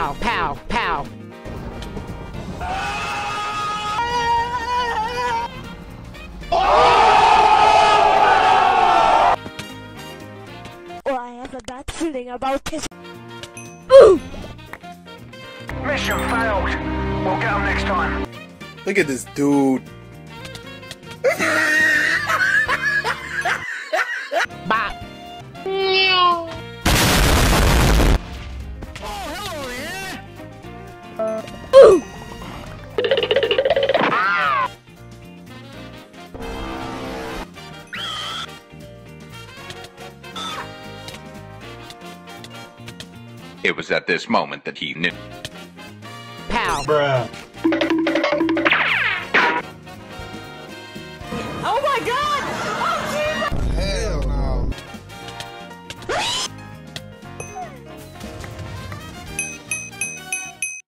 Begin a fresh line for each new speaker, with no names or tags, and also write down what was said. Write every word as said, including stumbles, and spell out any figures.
pow, pow, pow.
Oh, I have a bad feeling about this.
Mission failed. We'll get them next time.
Look at this dude.
Bop.
It was at this moment that he knew.
Pow.
Bruh.
Oh my god!